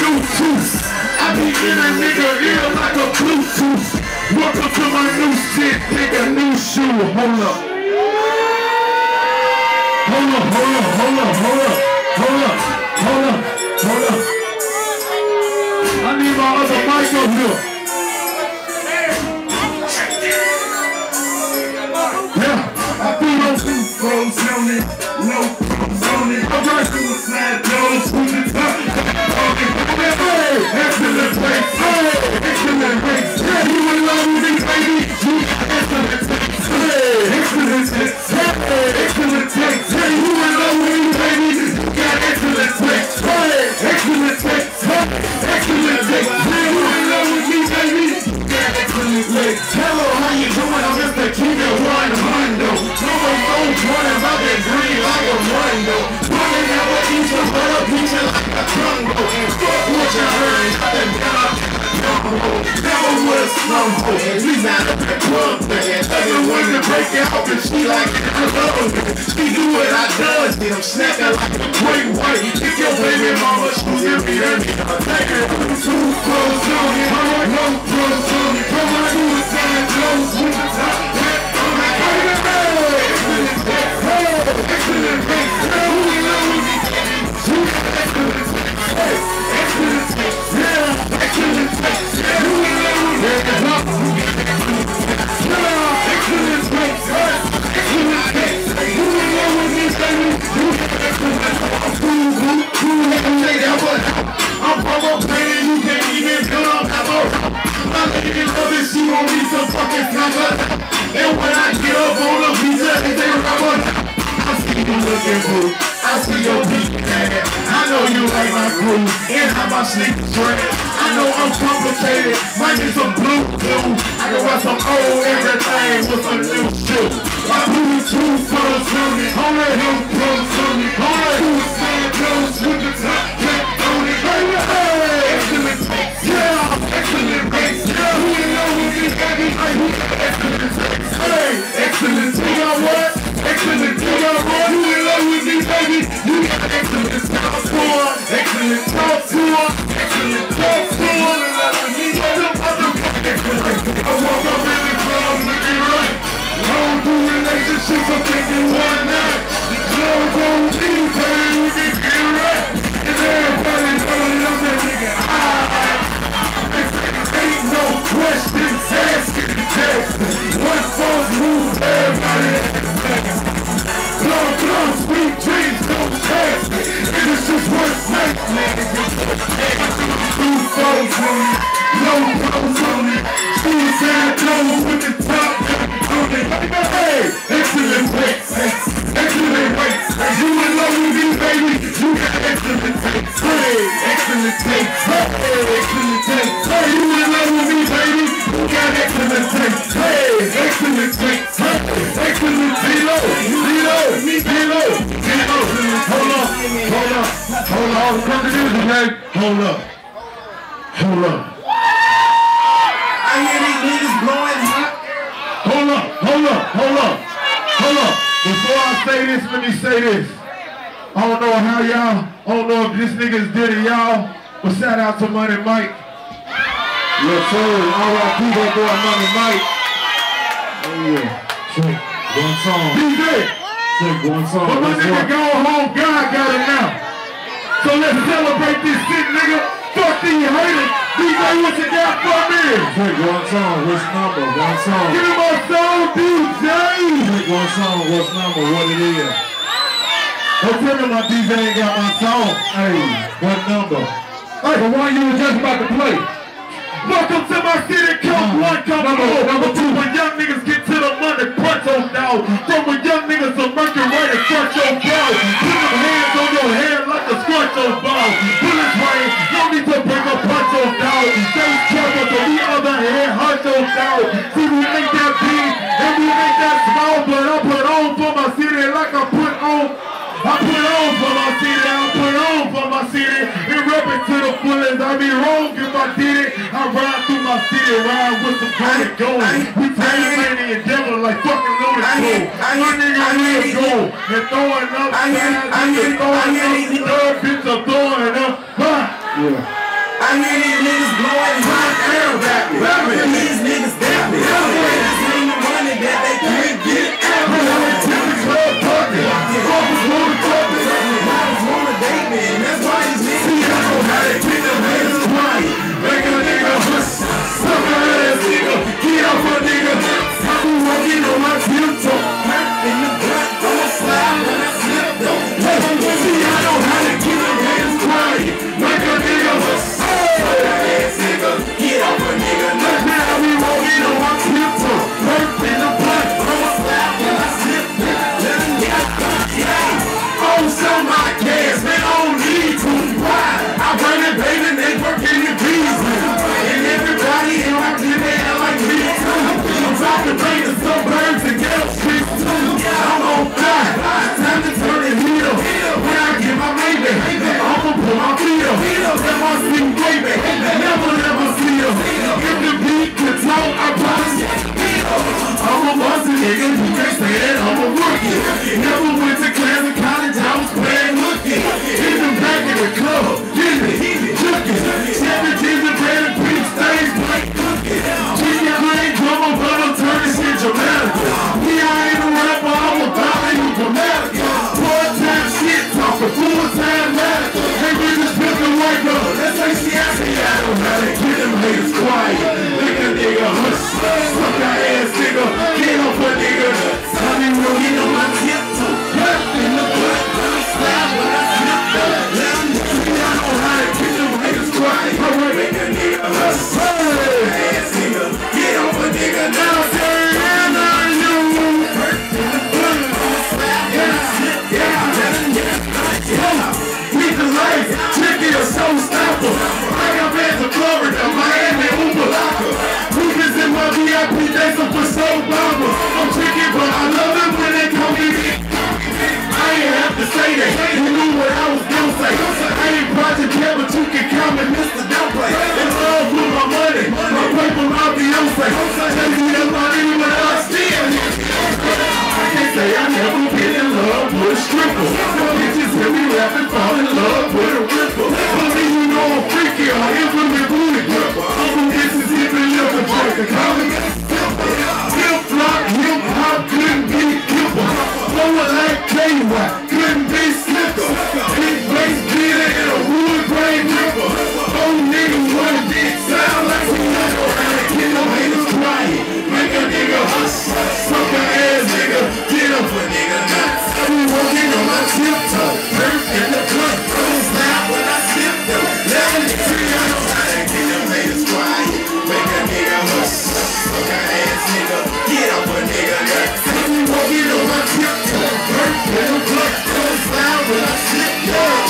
new tooth. I be in a nigga ear like a Bluetooth. Welcome to my new shit, take a new shoe. Hold up. Hold up, hold up, hold up, hold up, hold up, hold up, hold up. I need my other mic up here. Yeah, I feel those two froze on it, no froze on it. I'm right suicide doors, who's the top? Hey, excellent place, hey, excellent place. Yeah, you in love with me, baby? You got excellent taste, hey, excellent taste, hey, excellent taste. Hey, you in love with me, baby? You got excellent taste, hey, excellent taste, hey, excellent taste. Hey, you in love with me, baby? You got excellent taste. Hello, how you doing? I'm Mr. King of Rondo. Almost running about that green like a Rondo. Running out with each one, but a picture like a Congo. And fuck what you heard, I done got up. Never was slumbo. We not up at club, man. Everyone to break it out, and she like it. I love it. She do what I does, then I'm snapping like a great white. If your baby mama shoes, give me that nigga. Take it two clothes on it. No clothes on it. Come on, do the same clothes with the top. Excellent face, who we know we be excellent face, hey, excellent face, yeah, excellent face, who we know we be excellent face, hey, excellent face, who we know we be baby, you excellent say that what I'm promoting, you can't even feel I'm my lady love it, she won't be some fucking snapper. And when I get up on the pizza, they say rubber. I see you looking good, I see your beat bad. I know you like my groove, and how my sleep track. I know I'm complicated, might be some blue. I can wear some old everything with some new shoe. My Bluetooth phones on me, hold it, no clothes on me, hold it. Suicide clothes with the top cap on it, baby. Hey, excellent taste, yeah, excellent taste, yeah. Who you know who you got me? Excellent taste, hey, excellent taste. You know what? Excellent taste, you know what? Who you know with me, baby? You got excellent talk to her, excellent talk to her, excellent talk to her. I walk up in the club looking right. I don't do relationships, I'm thinking one night. Love won't leave, baby, we can get right. And everybody know I'm that nigga. Ain't no questions asked. One false move, everybody has. Long, sweet dreams don't pass. It is just one night, man. Two phones on me, no clothes on me. Suicide clothes with the top on it. Hey, excellent weights, excellent weights. You in love with me, baby? You got excellent taste. Hey, excellent taste. Hey, excellent taste. Hey, you in love with me, baby? You got excellent taste. Hey, excellent taste. Hey, excellent Zero. Hold up. Come to music, man. Hold up. I hear these niggas blowing hot. Hold up. Before I say this, let me say this. I don't know how y'all, I don't know if this niggas did it, y'all, but shout out to Money Mike. Yes, sir. R.I.P. that boy Money Mike. Oh, yeah. Check one song. DJ. Check one song. But my nigga go home, God got it now. So let's celebrate this shit, nigga. Fuck these haters. DJ, what you got for me? Take one song, which number? One song. Give me my song, DJ. Take one song, which number? What it is? Don't tell me my DJ ain't got my song. Hey, what number? Hey, the one you were just about to play. Welcome to my city, come one, come two. Number two, when young niggas get to the money, punch on down. From when young niggas are murking right and crunch your ball. Put them hands on your head like a scrunch on ball. Bullets rain, no need to bring a punch on down. Stay trouble, so the other hand, hunch on down. See, we make that big, and we make that small, but I put on for my city like I put on for my city, and rep it to the fullest. I be wrong if I did it. I ride through my city, ride with some credit going. We playing Lady and Devil like fucking Looney Tunes. My nigga will go and throwing up signs, and throwing up, bitch, I'm throwing up. Yeah. I hear these niggas blowing hot air rapping. These niggas dapping. This ain't the money that they can't get out. I'm to the club talking. Rappers wanna talk me. Rappers wanna date me. And that's why these niggas see I know how they keep them haters quiet. Make a nigga hush. Suck a ass nigga. Get off a nigga. I be walking on my tiptoe. In the blunt, I'ma slide when I slip though. See I know how to keep them haters quiet. Make a nigga hush. Get off a nigga, look now we walking on my tiptoe. Hurt in the butt, I'ma slap when I slip there. Oh, so my gas, man, I don't need to ride. I run it, baby, they working the bees. And everybody in my team, they act like me too. I'm trying to bring the suburbs and get up streets too. I'm on fire, it's time to turn the heat up. When I get my baby, I'ma put my feet up. Let my sing baby, never see them. If the beat can talk, I promise you. I'm a bossy nigga, you can't say that I'm a rookie. Never went to class in college, I was playing hooky. In the back of the club, get it, cooking. 17 and bread and beef stays, like cooking. Chicken green, drummer, but I'm turning shit dramatic. Yeah, I ain't a rapper, I'm a baller, you dramatic. Part-time shit talker, full-time matter. They bitches pimpin' white girl, that's how she asked me. I don't know how to get them haters quiet. Make a nigga hush, suck that ass nigga, get off a nigga. I be rolling on my tiptoe, hurt in the butt, slap when I slip though. Let them see I know how to get them haters quiet. Make a nigga hush, suck that ass nigga, get off a nigga. Now turn on you, hurt in the butt, slap when I slip down. Beat the lights, tricky or showstopper. I got bands of Florida, Miami, Oopalaka. Weakness in my VIP, days up for so bomber. I'm tricky, but I love it when they call me. I ain't have to say that, you knew what I was gonna say. I ain't Project Care, but you can count me, Mr. Downplay. It's love with my money, my paper, my Beyonce. Chasing that money when I still. I can't say I never been in love with a stripper. Bitches hear me rapping, fall in love with a ripper. But me, you know I'm freaky, I implement booty gripper. I'm from Mississippi, living like a comic. Hip-flop, hip-hop, couldn't be kipper. Lower like KY, couldn't be slicker. Big bass beater and a wood grain ripper. Old nigga wanna dick, sound like we know how to get them haters quiet. Make a nigga hush, suck a ass nigga, get up a nigga nuts. I be walking on my tiptoe, hurt in the butt, don't slap when I slip though. Let them see I know how to get them haters quiet. Make a nigga hush, suck a ass nigga, get up a nigga nuts. I be walking on my tiptoe, hurt in the butt, don't slap when I slip though.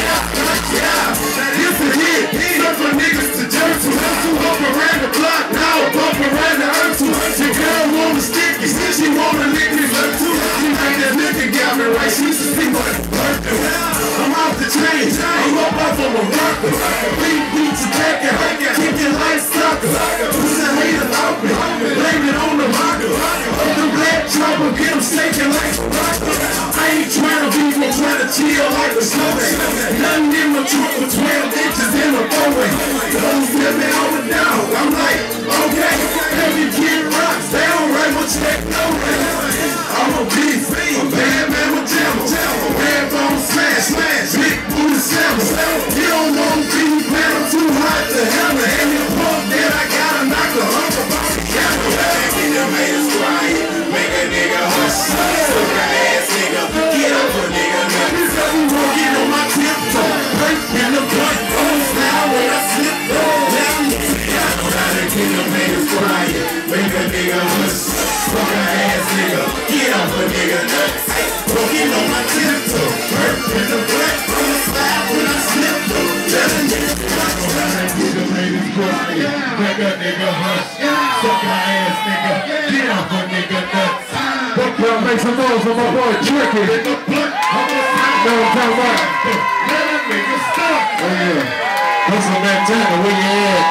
This is it, suck for niggas to jerk to. Up around the block, now bump around the earth too. Your girl wanna stick it, she wanna lick me left too. She like that nigga got me right, she used to see what it's worth. I'm off the train, I'm up off of a worker. Beat your jacket, kicking like soccer. Push the haters out me, blame it on the rocker. Up the black chopper, get them shaking like a rocker. I ain't tryna beef, I'm tryna chill like a snowman. Nothing in my truck for 12 inches in a four-way. Don't sit me on the down, I'm like, okay. Heavy kid rocks, they don't write my check, no way. I'm a beast, a bad man with jammer. Red bone smash, big booty slammer. You don't want me, man, I'm too hot to hammer. And the pump that I gotta knock the hump about the camera. Get them haters quiet, make a nigga hush. Suck a ass nigga, get up a nigga nuts. I be walking on my tiptoe, hurt in the butt, don't slide when I slip though. Let me see, I know how to get them haters quiet, make a nigga hush. Suck a ass nigga, get up a nigga nuts. Walking on my tiptoe, hurt in the butt, don't slide when I slip though. Let me see, I know how to get them haters quiet, make a nigga hush. Suck a ass nigga, get up a nigga nuts. Y'all make some noise for my boy Tricky. In the butt, I'm a know what I'm talking about. Let that nigga stop. Oh yeah. That's some Montana, where you at?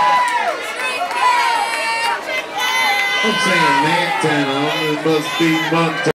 I'm saying Montana, it must be Montana.